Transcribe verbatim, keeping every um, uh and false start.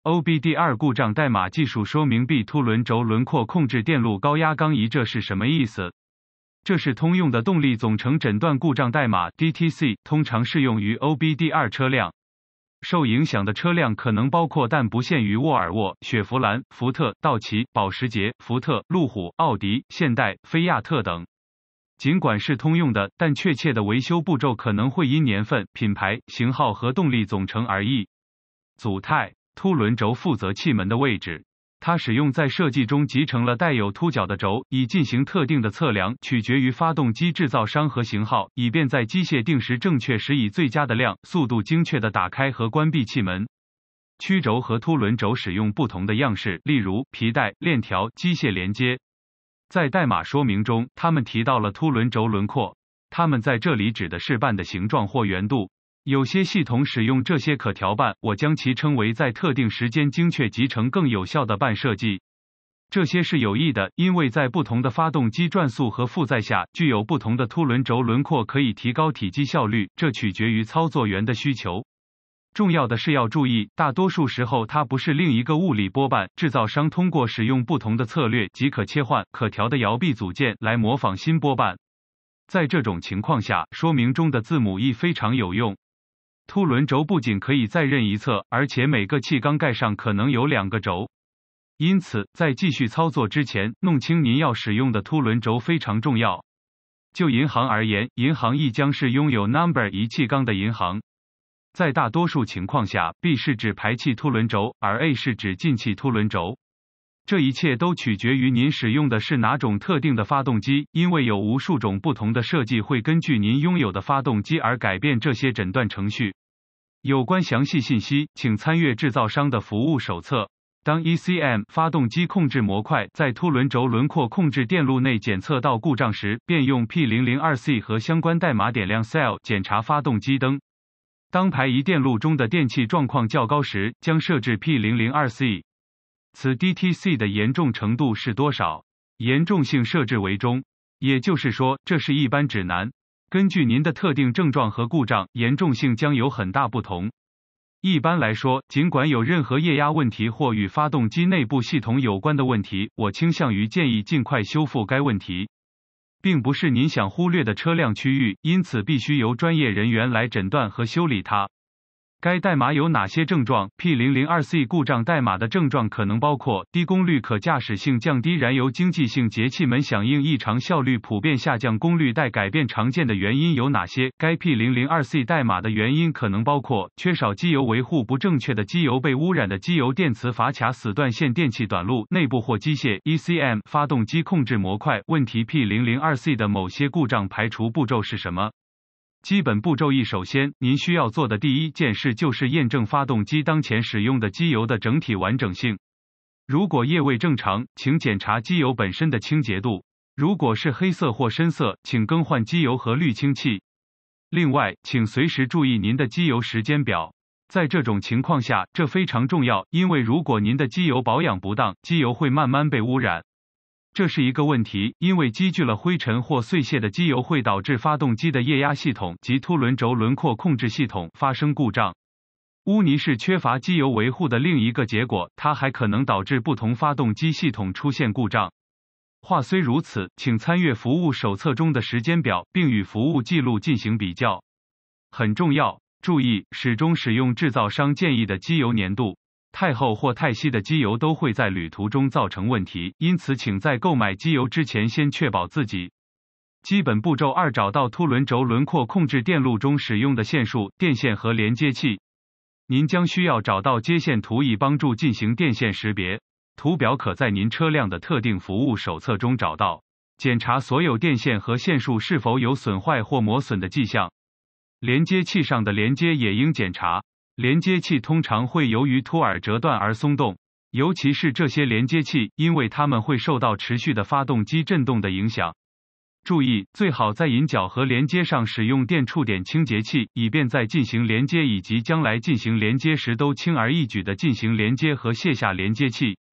O B D 二 故障代码技术说明 B 凸轮轴轮廓控制电路高压缸仪，这是什么意思？这是通用的动力总成诊断故障代码 D T C， 通常适用于 O B D 二 车辆。受影响的车辆可能包括但不限于沃尔沃、雪佛兰、福特、道奇、保时捷、福特、路虎、奥迪、现代、菲亚特等。尽管是通用的，但确切的维修步骤可能会因年份、品牌、型号和动力总成而异。组态：凸轮轴负责气门的位置，它使用在设计中集成了带有凸角的轴，以进行特定的测量，取决于发动机制造商和型号，以便在机械定时正确时以最佳的量、速度精确地打开和关闭气门。曲轴和凸轮轴使用不同的样式，例如皮带、链条、机械连接。在代码说明中，他们提到了凸轮轴轮廓，它们在这里指的是瓣的形状或圆度。有些系统使用这些可调瓣，我将其称为在特定时间精确集成更有效的瓣设计。这些是有益的，因为在不同的发动机转速和负载下，具有不同的凸轮轴轮廓可以提高体积效率，这取决于操作员的需求。重要的是要注意，大多数时候它不是另一个物理拨瓣，制造商通过使用不同的策略即可切换可调的摇臂组件来模仿新拨瓣。在这种情况下，说明中的字母 E 非常有用。凸轮轴不仅可以在任一侧，而且每个气缸盖上可能有两个轴。因此，在继续操作之前，弄清您要使用的凸轮轴非常重要。就银行而言，银行 E 将是拥有 Number 一气缸的银行。在大多数情况下 ，B 是指排气凸轮轴，而 A 是指进气凸轮轴。这一切都取决于您使用的是哪种特定的发动机，因为有无数种不同的设计会根据您拥有的发动机而改变这些诊断程序。有关详细信息，请参阅制造商的服务手册。当 E C M 发动机控制模块在凸轮轴轮廓控制电路内检测到故障时，便用 P 零零二 C 和相关代码点亮 Cell 检查发动机灯。当排仪电路中的电气状况较高时，将设置 P 零零二 C。此 D T C 的严重程度是多少？严重性设置为中，也就是说，这是一般指南。根据您的特定症状和故障，严重性将有很大不同。一般来说，尽管有任何液压问题或与发动机内部系统有关的问题，我倾向于建议尽快修复该问题。并不是您想忽略的车辆区域，因此必须由专业人员来诊断和修理它。该代码有哪些症状 ？P 零零二 C 故障代码的症状可能包括低功率可驾驶性降低燃油经济性节气门响应异常效率普遍下降功率带改变常见的原因有哪些？该 P 零零二 C 代码的原因可能包括缺少机油维护不正确的机油被污染的机油电磁阀卡死断线电气短路内部或机械 E C M 发动机控制模块问题 P 零零二 C 的某些故障排除步骤是什么？基本步骤一，首先，您需要做的第一件事就是验证发动机当前使用的机油的整体完整性。如果液位正常，请检查机油本身的清洁度。如果是黑色或深色，请更换机油和滤清器。另外，请随时注意您的机油时间表。在这种情况下，这非常重要，因为如果您的机油保养不当，机油会慢慢被污染。这是一个问题，因为积聚了灰尘或碎屑的机油会导致发动机的液压系统及凸轮轴轮廓控制系统发生故障。污泥是缺乏机油维护的另一个结果，它还可能导致不同发动机系统出现故障。话虽如此，请参阅服务手册中的时间表，并与服务记录进行比较。很重要，注意，始终使用制造商建议的机油粘度。太厚或太稀的机油都会在旅途中造成问题，因此请在购买机油之前先确保自己。基本步骤二，找到凸轮轴轮廓控制电路中使用的线束、电线和连接器。您将需要找到接线图以帮助进行电线识别。图表可在您车辆的特定服务手册中找到。检查所有电线和线束是否有损坏或磨损的迹象。连接器上的连接也应检查。连接器通常会由于凸耳折断而松动，尤其是这些连接器，因为它们会受到持续的发动机振动的影响。注意，最好在引脚和连接上使用电触点清洁器，以便在进行连接以及将来进行连接时都轻而易举地进行连接和卸下连接器。